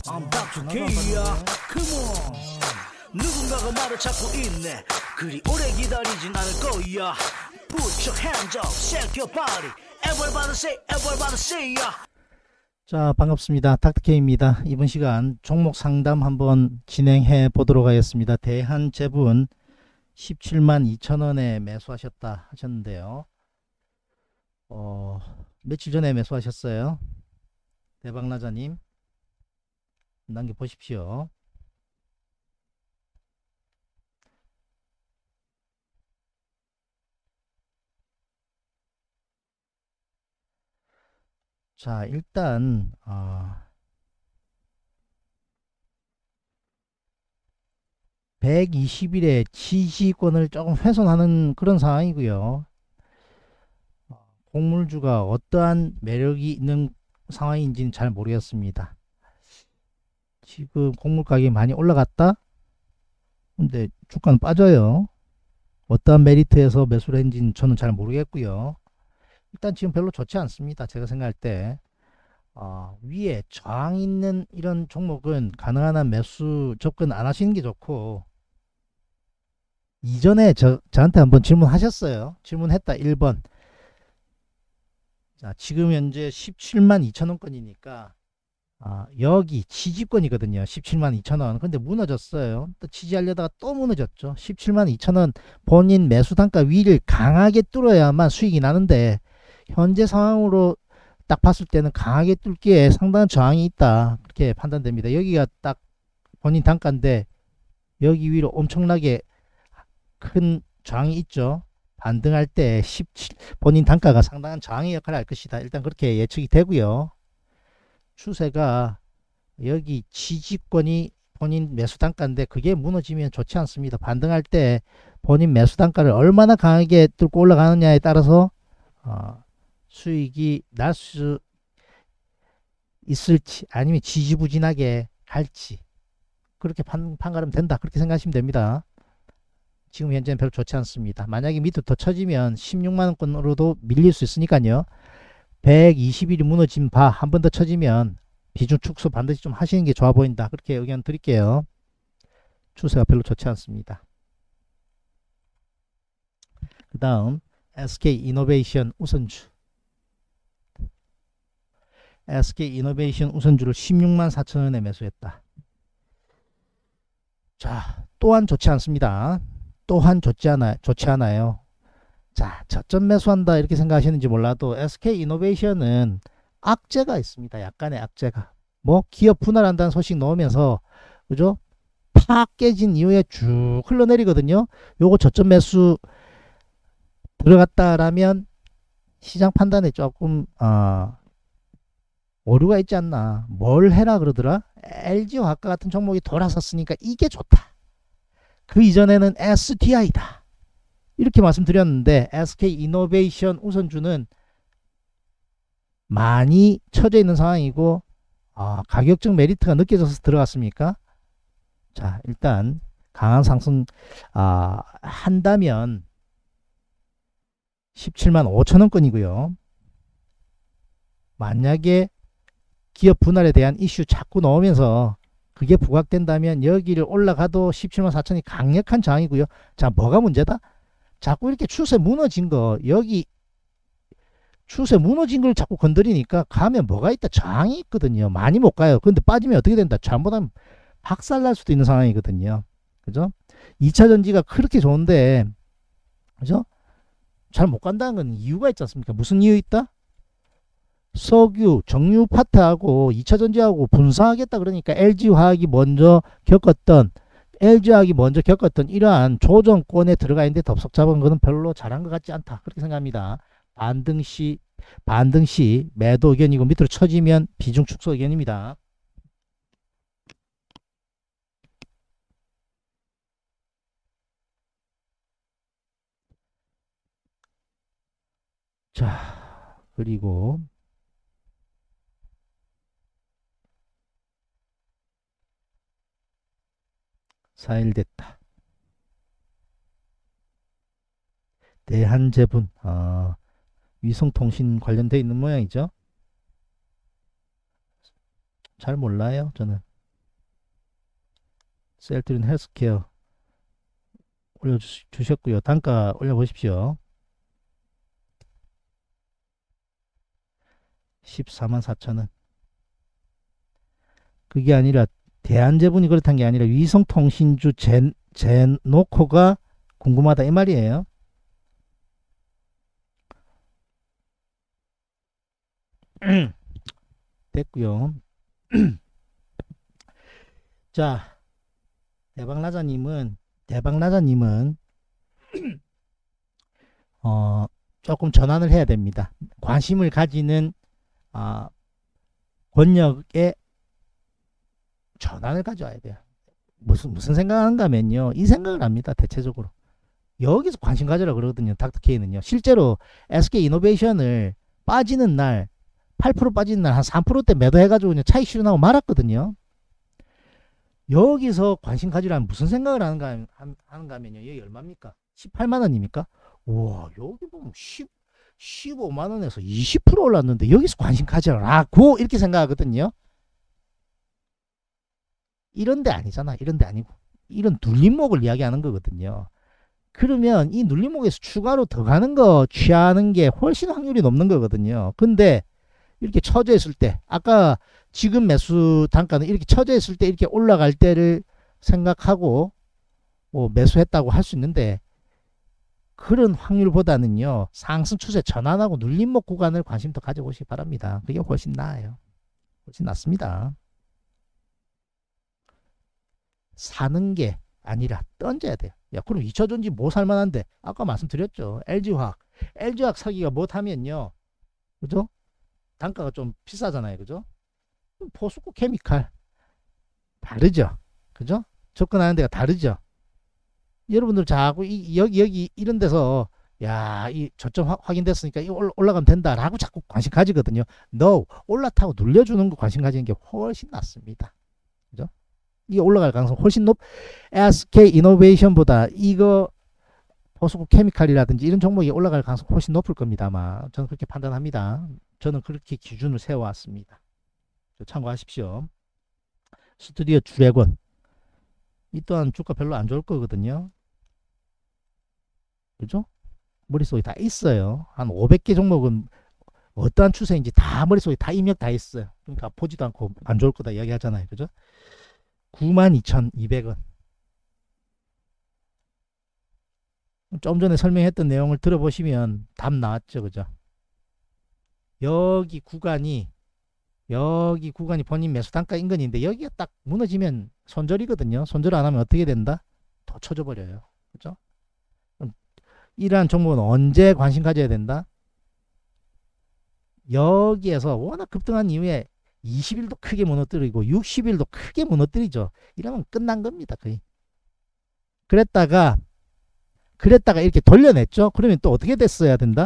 I'm Dr. K야. Come on. 누군가가 나를 찾고 있네. 그리 오래 기다리진 않을 거야. Put your hands up, shake your body. Everybody say ya. 자, 반갑습니다. 닥터케이입니다. 이번 시간 종목 상담 한번 진행해 보도록 하겠습니다. 대한제분 172,000원에 매수하셨다 하셨는데요. 며칠 전에 매수하셨어요. 대박나자님 남겨보십시오. 자, 일단 120일에 지지권을 조금 훼손하는 그런 상황이고요. 곡물주가 어떠한 매력이 있는 상황인지는 잘 모르겠습니다. 지금 곡물 가격이 많이 올라갔다? 근데 주가는 빠져요. 어떠한 메리트에서 매수를 했는지는 저는 잘 모르겠고요. 일단 지금 별로 좋지 않습니다. 제가 생각할 때 위에 저항 있는 이런 종목은 가능한 한 매수 접근 안 하시는 게 좋고, 이전에 저한테 한번 질문하셨어요. 질문했다 1번. 자, 지금 현재 172,000원권이니까 여기 지지권이거든요. 172,000원. 근데 무너졌어요. 또 지지하려다가 또 무너졌죠. 172,000원 본인 매수 단가 위를 강하게 뚫어야만 수익이 나는데, 현재 상황으로 딱 봤을 때는 강하게 뚫기에 상당한 저항이 있다, 그렇게 판단됩니다. 여기가 딱 본인 단가인데 여기 위로 엄청나게 큰 저항이 있죠. 반등할 때 본인 단가가 상당한 저항의 역할을 할 것이다. 일단 그렇게 예측이 되고요. 추세가 여기 지지권이 본인 매수 단가인데 그게 무너지면 좋지 않습니다. 반등할 때 본인 매수 단가를 얼마나 강하게 뚫고 올라가느냐에 따라서 수익이 날 수 있을지, 아니면 지지부진하게 갈지, 그렇게 판가름 된다, 그렇게 생각하시면 됩니다. 지금 현재는 별로 좋지 않습니다. 만약에 밑으로 더 쳐지면 16만원권으로도 밀릴 수 있으니까요. 120일이 무너진 바 한 번 더 쳐지면 비중 축소 반드시 좀 하시는 게 좋아 보인다, 그렇게 의견 드릴게요. 추세가 별로 좋지 않습니다. 그 다음 SK이노베이션 우선주. SK이노베이션 우선주를 164,000원에 매수했다. 자, 또한 좋지 않습니다. 또한 좋지 않아요. 자, 저점 매수한다 이렇게 생각하시는지 몰라도 SK이노베이션은 악재가 있습니다. 약간의 악재가. 뭐 기업 분할한다는 소식 나오면서, 그죠? 팍 깨진 이후에 쭉 흘러내리거든요. 요거 저점 매수 들어갔다라면 시장 판단에 조금 오류가 있지 않나. 뭘 해라 그러더라? LG화학과 같은 종목이 돌아섰으니까 이게 좋다. 그 이전에는 SDI다, 이렇게 말씀드렸는데, SK이노베이션 우선주는 많이 처져 있는 상황이고 가격적 메리트가 느껴져서 들어갔습니까? 자, 일단 강한 상승 한다면 175,000원권이고요. 만약에 기업 분할에 대한 이슈 자꾸 나오면서 그게 부각된다면 여기를 올라가도 174,000원이 강력한 저항이고요. 자, 뭐가 문제다? 자꾸 이렇게 추세 무너진 거, 여기 추세 무너진 걸 자꾸 건드리니까 가면 뭐가 있다? 저항이 있거든요. 많이 못 가요. 근데 빠지면 어떻게 된다? 잘못하면 박살날 수도 있는 상황이거든요. 그죠? 2차 전지가 그렇게 좋은데, 그죠? 잘 못 간다는 건 이유가 있지 않습니까? 무슨 이유 있다? 석유, 정유 파트하고 2차 전지하고 분사하겠다 그러니까 LG화학이 먼저 겪었던 이러한 조정권에 들어가 있는데 덥석 잡은 것은 별로 잘한 것 같지 않다, 그렇게 생각합니다. 반등 시 매도 의견이고, 밑으로 쳐지면 비중 축소 의견입니다. 자, 그리고 4일 됐다. 대한제분 위성통신 관련돼 있는 모양이죠. 잘 몰라요 저는. 셀트리온 헬스케어 올려주셨고요. 단가 올려보십시오. 144,000원. 그게 아니라 대한제분이 그렇다는 게 아니라 위성통신주 제노코가 궁금하다 이 말이에요. 됐고요. 자, 대박나자님은 조금 전환을 해야 됩니다. 관심을 가지는 권력의 전환을 가져와야 돼요. 무슨 생각하는가 하면요, 이 생각을 합니다. 대체적으로 여기서 관심 가져라 그러거든요. 닥터케이는요, 실제로 SK이노베이션을 빠지는 날 8% 빠지는 날 한 3%대 매도해가지고 그냥 차익 실현하고 말았거든요. 여기서 관심 가지라면 무슨 생각을 하는가 하면요, 여기 얼마입니까? 18만원입니까? 우와, 여기 보면 15만원에서 20% 올랐는데 여기서 관심 가지라고 이렇게 생각하거든요. 이런데 아니잖아. 이런데 아니고 이런 눌림목을 이야기하는 거거든요. 그러면 이 눌림목에서 추가로 더 가는 거 취하는 게 훨씬 확률이 높는 거거든요. 근데 이렇게 처져 있을 때, 아까 지금 매수 단가는 이렇게 처져 있을 때 이렇게 올라갈 때를 생각하고 뭐 매수했다고 할 수 있는데, 그런 확률보다는요, 상승 추세 전환하고 눌림목 구간을 관심 더 가져보시기 바랍니다. 그게 훨씬 나아요. 훨씬 낫습니다. 사는 게 아니라 던져야 돼요. 야, 그럼 2차전지 뭐 살만한데? 아까 말씀드렸죠. LG화학. LG화학 사기가 못하면요, 그죠? 단가가 좀 비싸잖아요. 그죠? 포스코 케미칼. 다르죠? 그죠? 접근하는 데가 다르죠? 여러분들 자꾸 여기 이런 데서 야, 이 저점 확인됐으니까 이거 올라가면 된다라고 자꾸 관심 가지거든요. No. 올라타고 눌려주는 거 관심 가지는 게 훨씬 낫습니다. 그죠? 이게 올라갈 가능성 훨씬 SK이노베이션보다 이거 포스코 케미칼이라든지 이런 종목이 올라갈 가능성 훨씬 높을 겁니다. 아마 저는 그렇게 판단합니다. 저는 그렇게 기준을 세워왔습니다. 참고하십시오. 스튜디오 드래곤. 이 또한 주가 별로 안 좋을 거거든요. 그죠? 머릿속에 다 있어요. 한 500개 종목은 어떠한 추세인지 다 머릿속에 다 입력 다 있어요. 그러니까 보지도 않고 안 좋을 거다 이야기 하잖아요. 그죠? 92,200원. 좀 전에 설명했던 내용을 들어보시면 답 나왔죠. 그죠? 여기 구간이 본인 매수 단가 인근인데 여기가 딱 무너지면 손절이거든요. 손절 안 하면 어떻게 된다? 더 쳐져 버려요. 그죠? 이러한 종목은 언제 관심 가져야 된다? 여기에서 워낙 급등한 이후에 20일도 크게 무너뜨리고 60일도 크게 무너뜨리죠. 이러면 끝난 겁니다. 거의. 그랬다가 이렇게 돌려냈죠. 그러면 또 어떻게 됐어야 된다?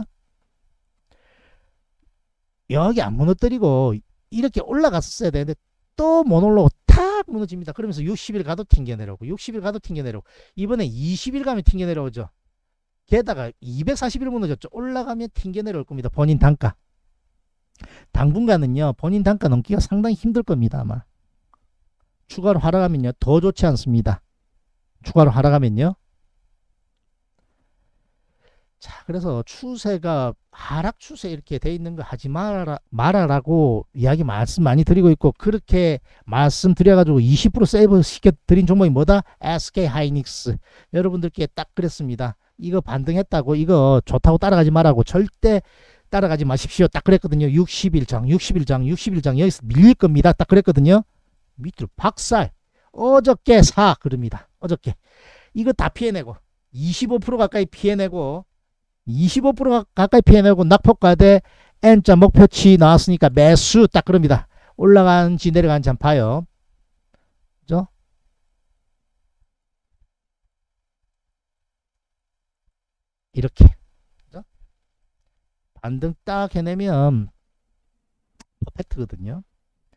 여기 안 무너뜨리고 이렇게 올라갔었어야 되는데 또 못 올라오고 탁 무너집니다. 그러면서 60일 가도 튕겨내려오고 60일 가도 튕겨내려오고 이번에 20일 가면 튕겨내려오죠. 게다가 240일 무너졌죠. 올라가면 튕겨내려올 겁니다. 본인 단가. 당분간은요, 본인 단가 넘기가 상당히 힘들 겁니다. 아마 추가로 하락하면요 더 좋지 않습니다. 추가로 하락하면요. 자, 그래서 추세가 하락 추세 이렇게 돼 있는 거 하지 말아라고 말씀 많이 드리고 있고, 그렇게 말씀드려가지고 20% 세이브 시켜 드린 종목이 뭐다? SK 하이닉스. 여러분들께 딱 그랬습니다. 이거 반등했다고 이거 좋다고 따라가지 말라고 절대 따라가지 마십시오. 딱 그랬거든요. 60일장 여기서 밀릴 겁니다. 딱 그랬거든요. 밑으로 박살. 어저께 사 그럽니다. 어저께 이거 다 피해내고 25% 가까이 피해내고 25% 가까이 피해내고 낙폭과대 N자 목표치 나왔으니까 매수 딱 그럽니다. 올라간지 내려간지 한번 봐요. 그죠? 이렇게. 그죠? 반등 딱 해내면 퍼펙트거든요.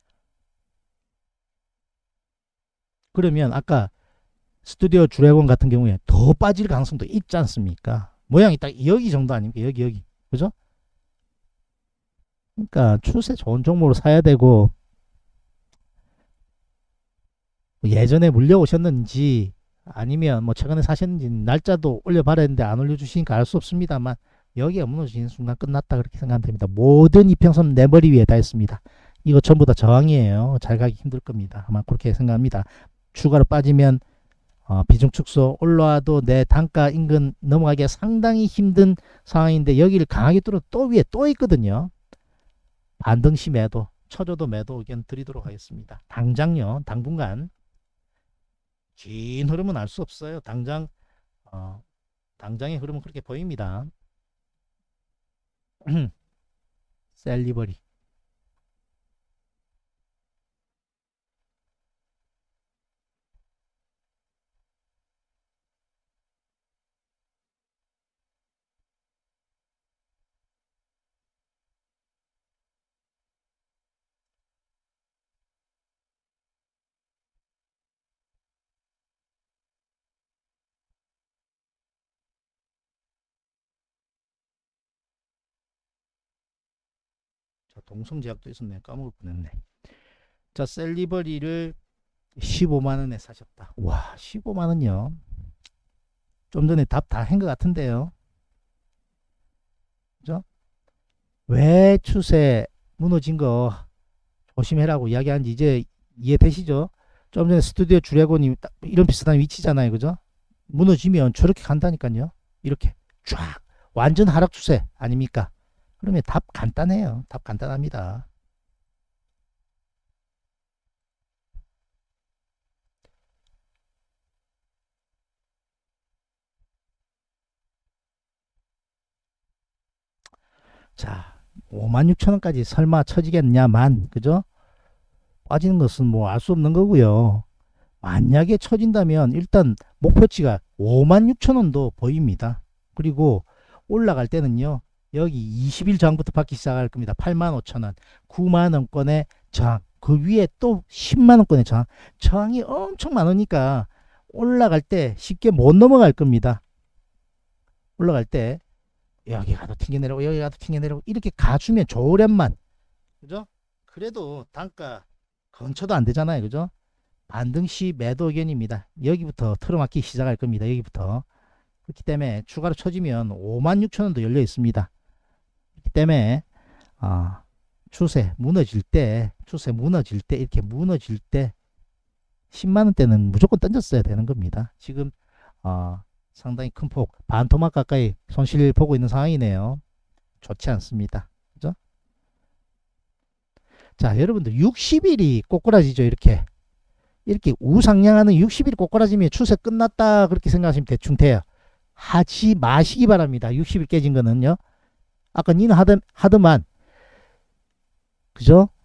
그러면 아까 스튜디오 드래곤 같은 경우에 더 빠질 가능성도 있지 않습니까? 모양이 딱 여기 정도 아닙니까? 여기. 그죠? 그러니까 추세 좋은 종목으로 사야 되고, 뭐 예전에 물려오셨는지 아니면 뭐 최근에 사셨는지 날짜도 올려봐랬는데 안 올려주시니까 알 수 없습니다만 여기가 무너지는 순간 끝났다 그렇게 생각하면 됩니다. 모든 이평선 내 머리 위에 다 있습니다. 이거 전부 다 저항이에요. 잘 가기 힘들 겁니다. 아마 그렇게 생각합니다. 추가로 빠지면 비중 축소 올라와도 내 단가 인근 넘어가기가 상당히 힘든 상황인데 여기를 강하게 뚫어 또 위에 또 있거든요. 반등시 매도 쳐줘도 매도 의견 드리도록 하겠습니다. 당장요. 당분간 긴 흐름은 알 수 없어요. 당장의 흐름은 그렇게 보입니다. 셀리버리 자, 동성제약도 있었네. 까먹을 뻔했네. 자, 셀리버리를 15만원에 사셨다. 와, 15만원이요. 좀 전에 답 다 한 것 같은데요. 그죠? 왜 추세 무너진 거 조심해라고 이야기하는지 이제 이해되시죠? 좀 전에 스튜디오 주례곤이 이런 비슷한 위치잖아요. 그죠? 무너지면 저렇게 간다니까요. 이렇게 쫙 완전 하락 추세 아닙니까? 그러면 답 간단해요. 답 간단합니다. 자, 56,000원까지 설마 쳐지겠냐만, 그죠? 빠지는 것은 뭐 알 수 없는 거고요. 만약에 쳐진다면 일단 목표치가 56,000원도 보입니다. 그리고 올라갈 때는요. 여기 20일 저항부터 받기 시작할 겁니다. 85,000원, 9만원권의 저항, 그 위에 또 10만원권의 저항. 저항이 엄청 많으니까 올라갈 때 쉽게 못 넘어갈 겁니다. 올라갈 때 여기 가도 튕겨내려고 여기 가도 튕겨내려고 이렇게 가주면 좋으련만, 그죠? 그래도 단가 근처도 안 되잖아요. 그죠? 반등시 매도 의견입니다. 여기부터 틀어막기 시작할 겁니다. 여기부터. 그렇기 때문에 추가로 쳐지면 56,000원도 열려 있습니다. 그렇기 때문에 추세 무너질 때 이렇게 무너질 때 10만원대는 무조건 던졌어야 되는 겁니다. 지금 상당히 큰 폭, 반토막 가까이 손실 보고 있는 상황이네요. 좋지 않습니다. 그죠? 자, 여러분들 60일이 꼬꾸라지죠. 이렇게 우상향하는 60일이 꼬꾸라지면 추세 끝났다 그렇게 생각하시면 대충 돼요. 하지 마시기 바랍니다. 60일 깨진 거는요. 아까 니는 하더만, 그죠?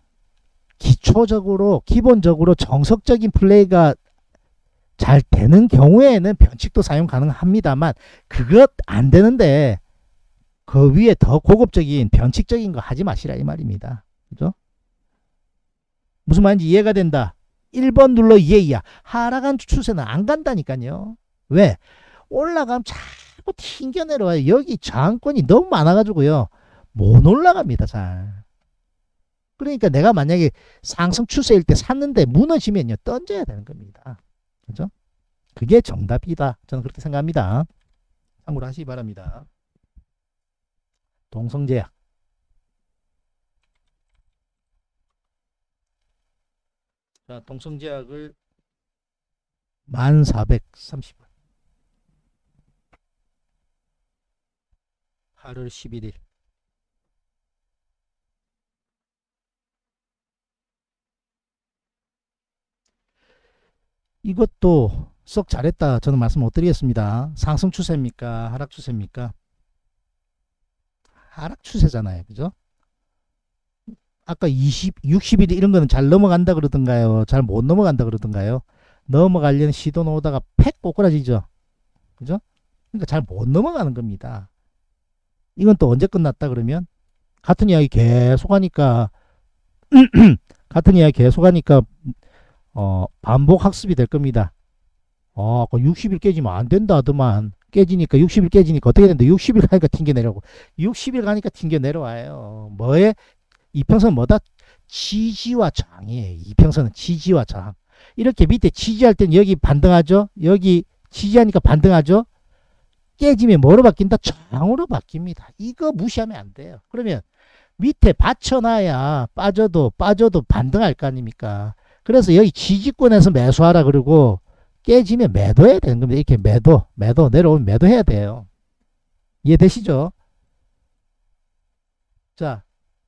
기본적으로 정석적인 플레이가 잘 되는 경우에는 변칙도 사용 가능합니다만 그것 안 되는데 그 위에 더 고급적인 변칙적인 거 하지 마시라 이 말입니다. 그죠? 무슨 말인지 이해가 된다. 1번 눌러 이해야. 하락한 추세는 안 간다니까요. 왜? 올라가면 자꾸 튕겨 내려와요. 여기 저항권이 너무 많아가지고요. 못 올라갑니다. 잘. 그러니까 내가 만약에 상승 추세일 때 샀는데 무너지면요. 던져야 되는 겁니다. 그죠? 그게 정답이다. 저는 그렇게 생각합니다. 참고로 하시기 바랍니다. 동성제약. 자, 동성제약을 1430원. 8월 11일. 이것도 썩 잘했다 저는 말씀 못 드리겠습니다. 상승 추세입니까? 하락 추세입니까? 하락 추세잖아요. 그죠? 아까 60일 이런 거는 잘 넘어간다 그러던가요? 잘 못 넘어간다 그러던가요? 넘어가려는 시도 놓다가 팩 꼬꾸라지죠. 그죠? 그러니까 잘 못 넘어가는 겁니다. 이건 또 언제 끝났다 그러면 같은 이야기 계속하니까 반복 학습이 될 겁니다. 60일 깨지면 안 된다 하더만 깨지니까 60일 깨지니까 어떻게 된다. 60일 가니까 튕겨 내려오고 60일 가니까 튕겨 내려와요. 뭐에? 이평선 뭐다? 지지와 저항이에요. 이평선은 지지와 저항. 이렇게 밑에 지지할 때는 여기 반등하죠. 여기 지지하니까 반등하죠. 깨지면 뭐로 바뀐다? 저항으로 바뀝니다. 이거 무시하면 안 돼요. 그러면 밑에 받쳐놔야 빠져도 반등할 거 아닙니까? 그래서 여기 지지권에서 매수하라 그러고 깨지면 매도해야 되는 겁니다. 이렇게 매도 내려오면 매도해야 돼요. 이해되시죠? 자,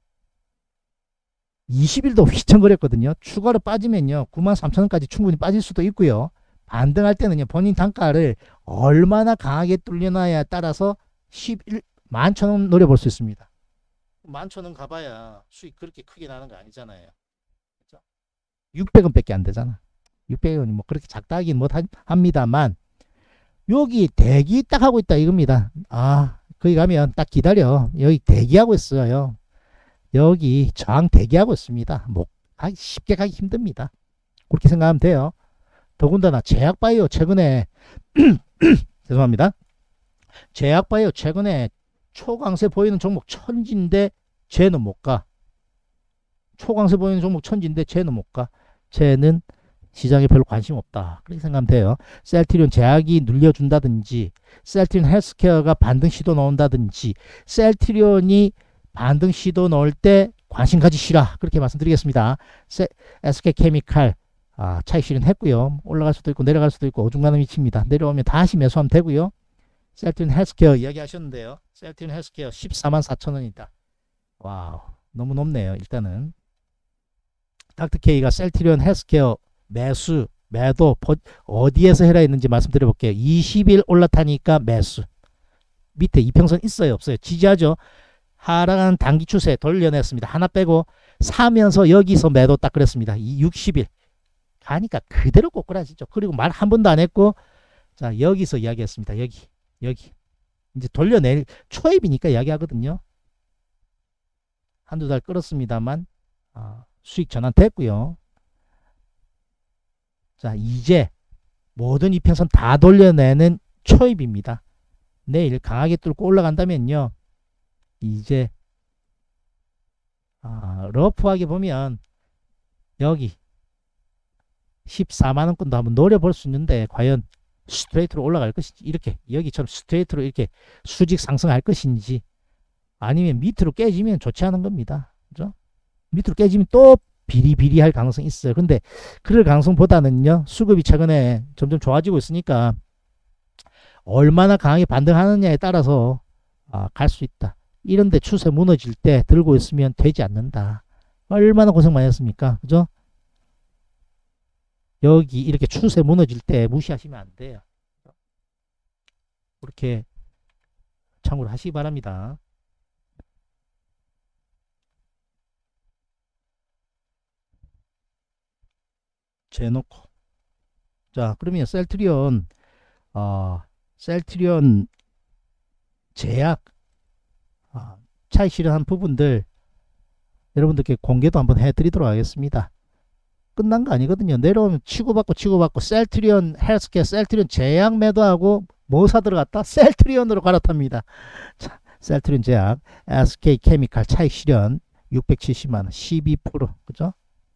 20일도 휘청거렸거든요. 추가로 빠지면요 93,000원까지 충분히 빠질 수도 있고요. 반등할 때는요 본인 단가를 얼마나 강하게 뚫려놔야 따라서 11,000원 노려볼 수 있습니다. 11,000원 가봐야 수익 그렇게 크게 나는 거 아니잖아요. 그렇죠? 600원밖에 안 되잖아. 600원이 뭐 그렇게 작다 하긴 못 합니다만 여기 대기 딱 하고 있다 이겁니다. 아 거기 가면 딱 기다려. 여기 대기하고 있어요. 여기 저항 대기하고 있습니다. 뭐 쉽게 가기 힘듭니다. 그렇게 생각하면 돼요. 더군다나 제약바이오 최근에 죄송합니다. 제약바이오 최근에 초강세 보이는 종목 천지인데 쟤는 못 가. 초강세 보이는 종목 천지인데 쟤는 못 가. 쟤는 시장에 별로 관심 없다. 그렇게 생각하면 돼요. 셀트리온 제약이 눌려준다든지 셀트리온 헬스케어가 반등 시도 넣는다든지 셀트리온이 반등 시도 넣을 때 관심 가지시라. 그렇게 말씀드리겠습니다. SK케미칼 차익 실현했고요. 올라갈 수도 있고 내려갈 수도 있고 어중간한 위치입니다. 내려오면 다시 매수하면 되고요. 셀트리온 헬스케어 이야기하셨는데요. 셀트리온 헬스케어 144,000원이다. 와우 너무 높네요. 일단은 닥터케이가 셀트리온 헬스케어 매수 매도 어디에서 해라 했는지 말씀드려볼게요. 20일 올라타니까 매수. 밑에 이평선 있어요 없어요? 지지하죠. 하락한 단기 추세 돌려냈습니다. 하나 빼고 사면서 여기서 매도 딱 그랬습니다. 60일 가니까 그대로 꼬꾸라지죠. 그리고 말 한 번도 안 했고 자 여기서 이야기했습니다. 여기 이제 돌려낼 초입이니까 이야기하거든요. 한두 달 끌었습니다만 수익 전환 됐고요. 자 이제 모든 이평선 다 돌려내는 초입입니다. 내일 강하게 뚫고 올라간다면요. 이제 러프하게 보면 여기 14만원권도 한번 노려볼 수 있는데 과연 스트레이트로 올라갈 것인지 이렇게 여기처럼 스트레이트로 이렇게 수직 상승할 것인지 아니면 밑으로 깨지면 좋지 않은 겁니다. 그죠? 밑으로 깨지면 또 비리비리할 가능성이 있어요. 근데 그럴 가능성보다는요 수급이 최근에 점점 좋아지고 있으니까 얼마나 강하게 반등하느냐에 따라서 갈 수 있다. 이런데 추세 무너질 때 들고 있으면 되지 않는다. 얼마나 고생 많이 했습니까? 그죠? 여기 이렇게 추세 무너질 때 무시하시면 안 돼요. 그렇게 참고를 하시기 바랍니다. 재놓고 자 그러면 셀트리온 제약 차익 실현한 부분들 여러분들께 공개도 한번 해드리도록 하겠습니다. 끝난 거 아니거든요. 내려오면 치고받고 셀트리온 헬스케어 셀트리온 제약 매도하고 뭐 사 들어갔다? 셀트리온으로 갈아탑니다. 자, 셀트리온 제약 SK케미칼 차익 실현 670만원 12% 그죠?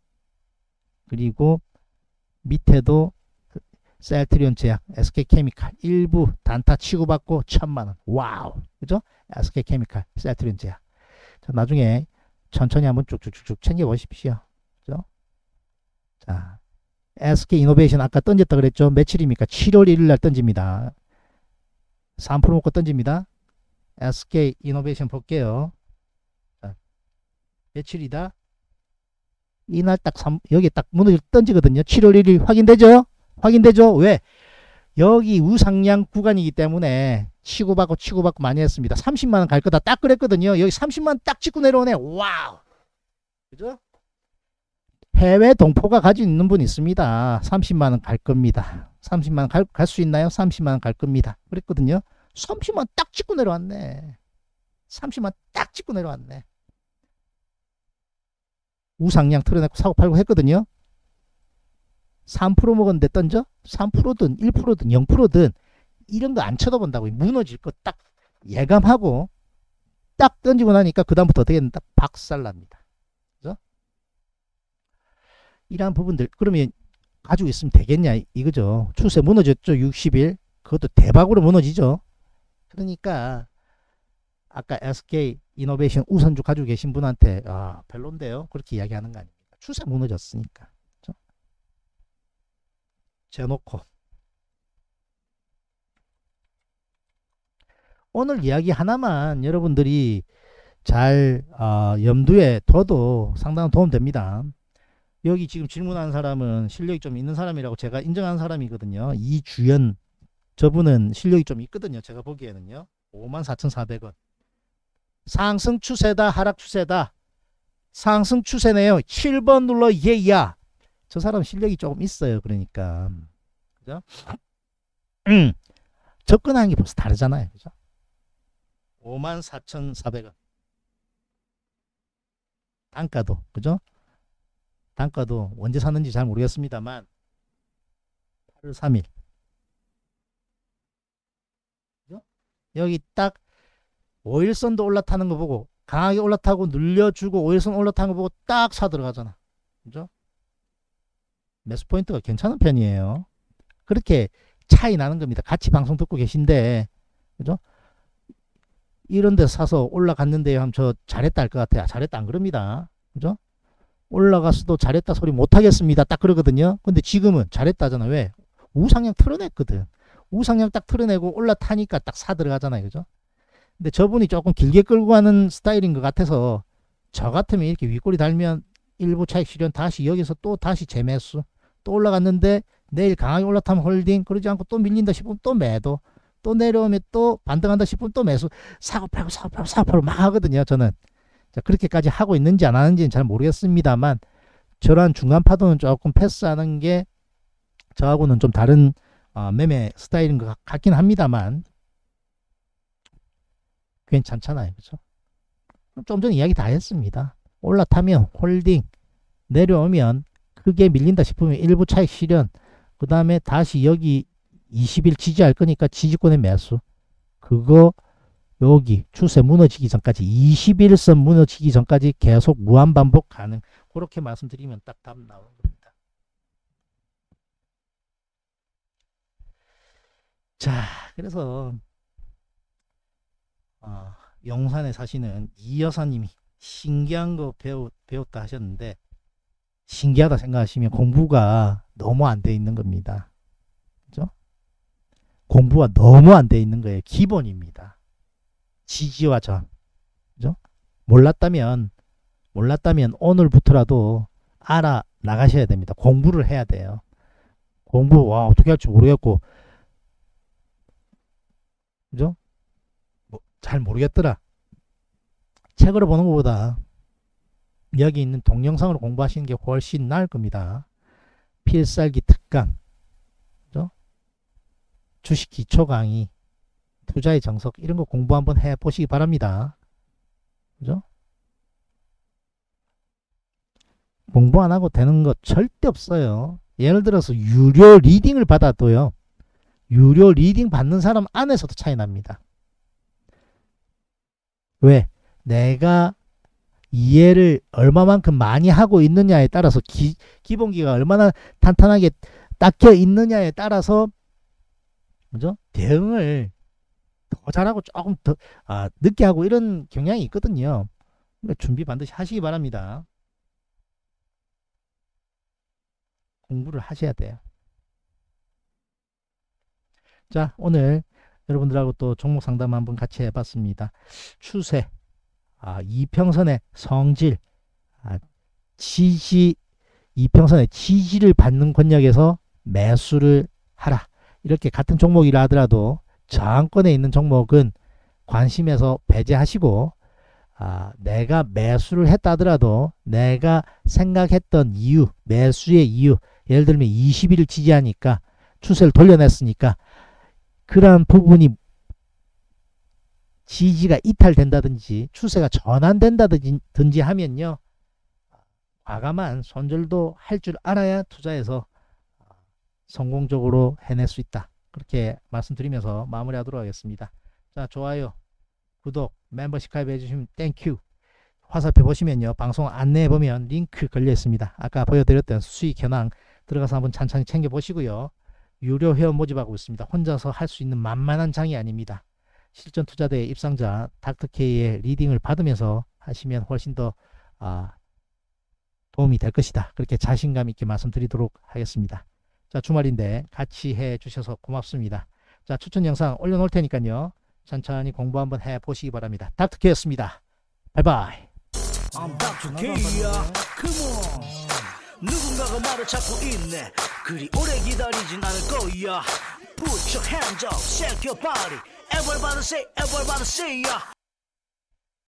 그리고 밑에도 셀트리온 제약 SK케미칼 일부 단타 치고받고 1000만원 와우 그죠? SK케미칼 셀트리온 제약 자, 나중에 천천히 한번 쭉쭉쭉 챙겨 보십시오. 그죠? 자, SK이노베이션 아까 던졌다 그랬죠? 며칠입니까? 7월 1일 날 던집니다. 3% 먹고 던집니다. SK이노베이션 볼게요. 자, 며칠이다? 이날 딱 여기 딱 문을 던지거든요. 7월 1일 확인되죠? 확인되죠? 왜? 여기 우상향 구간이기 때문에 치고받고 많이 했습니다. 30만원 갈 거다 딱 그랬거든요. 여기 30만원 딱 찍고 내려오네. 와우. 그죠? 해외 동포가 가지고 있는 분 있습니다. 30만원 갈 겁니다. 30만원 갈 수 있나요? 30만원 갈 겁니다. 그랬거든요. 30만원 딱 찍고 내려왔네. 30만원 딱 찍고 내려왔네. 우상향 털어내고 사고 팔고 했거든요. 3% 먹었는데 던져? 3%든 1%든 0%든 이런 거 안 쳐다본다고. 무너질 거 딱 예감하고 딱 던지고 나니까 그 다음부터 어떻게 된다? 박살납니다. 그죠? 이러한 부분들 그러면 가지고 있으면 되겠냐 이거죠. 추세 무너졌죠. 60일. 그것도 대박으로 무너지죠. 그러니까 아까 SK 이노베이션 우선주 가지고 계신 분한테 별론데요. 그렇게 이야기하는 거 아닙니까? 추세 무너졌으니까. 그렇죠? 재놓고 오늘 이야기 하나만 여러분들이 잘 염두에 둬도 상당한 도움 됩니다. 여기 지금 질문한 사람은 실력이 좀 있는 사람이라고 제가 인정한 사람이거든요. 이주연 저분은 실력이 좀 있거든요. 제가 보기에는요. 54,400원. 상승 추세다 하락 추세다. 상승 추세네요. 7번 눌러 예야. 저 사람 실력이 조금 있어요. 그러니까 그죠? 접근하는 게 벌써 다르잖아요. 그죠? 54,400원. 단가도 그죠? 단가도 언제 샀는지 잘 모르겠습니다만 8월 3일 그죠? 여기 딱 5일선도 올라타는 거 보고 강하게 올라타고 눌려주고 5일선 올라타는 거 보고 딱 사 들어가잖아. 그죠? 매수 포인트가 괜찮은 편이에요. 그렇게 차이 나는 겁니다. 같이 방송 듣고 계신데 그죠? 이런 데 사서 올라갔는데요 하면 저 잘했다 할 것 같아요. 잘했다 안 그럽니다. 그죠? 올라갔어도 잘했다 소리 못하겠습니다. 딱 그러거든요. 근데 지금은 잘했다잖아. 왜? 우상향 틀어냈거든. 우상향 딱 틀어내고 올라타니까 딱 사 들어가잖아요. 그죠? 근데 저분이 조금 길게 끌고 가는 스타일인 것 같아서 저 같으면 이렇게 윗꼬리 달면 일부 차익 실현 다시 여기서 또 다시 재매수 또 올라갔는데 내일 강하게 올라타면 홀딩 그러지 않고 또 밀린다 싶으면 또 매도 또 내려오면 또 반등한다 싶으면 또 매수 사고 팔고 사고 팔고 사고 팔고 막 하거든요. 저는 자, 그렇게까지 하고 있는지 안 하는지는 잘 모르겠습니다만 저런 중간 파도는 조금 패스하는 게 저하고는 좀 다른 매매 스타일인 것 같긴 합니다만 괜찮잖아요. 그죠? 좀 전에 이야기 다 했습니다. 올라타면 홀딩 내려오면 크게 밀린다 싶으면 일부 차익 실현 그 다음에 다시 여기 20일 지지할 거니까 지지권의 매수 그거 여기 추세 무너지기 전까지 21선 무너지기 전까지 계속 무한반복 가능 그렇게 말씀드리면 딱 답 나오는 겁니다. 자 그래서 용산에 사시는 이 여사님이 신기한 거 배웠다 하셨는데 신기하다 생각하시면 공부가 너무 안 돼 있는 겁니다. 그죠? 공부가 너무 안 돼 있는 거예요. 기본입니다. 지지와 전. 그죠? 몰랐다면 오늘부터라도 알아 나가셔야 됩니다. 공부를 해야 돼요. 공부 어떻게 할지 모르겠고 그죠? 잘 모르겠더라. 책으로 보는 것보다 여기 있는 동영상으로 공부하시는 게 훨씬 나을 겁니다. 필살기 특강, 그죠? 주식 기초 강의, 투자의 정석 이런 거 공부 한번 해보시기 바랍니다. 그죠? 공부 안 하고 되는 거 절대 없어요. 예를 들어서 유료 리딩을 받아도요. 유료 리딩 받는 사람 안에서도 차이 납니다. 왜? 내가 이해를 얼마만큼 많이 하고 있느냐에 따라서 기본기가 얼마나 탄탄하게 닦여 있느냐에 따라서 그죠? 대응을 더 잘하고 조금 더 늦게 하고 이런 경향이 있거든요. 그러니까 준비 반드시 하시기 바랍니다. 공부를 하셔야 돼요. 자, 오늘 여러분들하고 또 종목 상담 한번 같이 해봤습니다. 추세, 이평선의 성질, 지지, 이평선의 지지를 받는 권역에서 매수를 하라. 이렇게 같은 종목이라 하더라도 저항권에 있는 종목은 관심에서 배제하시고 내가 매수를 했다 하더라도 내가 생각했던 이유, 매수의 이유, 예를 들면 20일을 지지하니까 추세를 돌려냈으니까 그러한 부분이 지지가 이탈된다든지 추세가 전환된다든지 하면요. 과감한 손절도 할 줄 알아야 투자해서 성공적으로 해낼 수 있다. 그렇게 말씀드리면서 마무리하도록 하겠습니다. 자, 좋아요, 구독, 멤버십 가입해 주시면 땡큐. 화살표 보시면요. 방송 안내해 보면 링크 걸려 있습니다. 아까 보여드렸던 수익 현황 들어가서 한번 찬찬히 챙겨보시고요. 유료 회원 모집하고 있습니다. 혼자서 할 수 있는 만만한 장이 아닙니다. 실전 투자대 입상자 닥터K의 리딩을 받으면서 하시면 훨씬 더 도움이 될 것이다. 그렇게 자신감 있게 말씀드리도록 하겠습니다. 자, 주말인데 같이 해 주셔서 고맙습니다. 자, 추천 영상 올려놓을 테니까요. 천천히 공부 한번 해보시기 바랍니다. 닥터K였습니다. 바이바이. I'm Dr. K야. Come on. 누군가가 나를 찾고 있네. 그리 오래 기다리진 않을 거야. Put your hands up, shake your body. Everybody say, everybody say, yeah.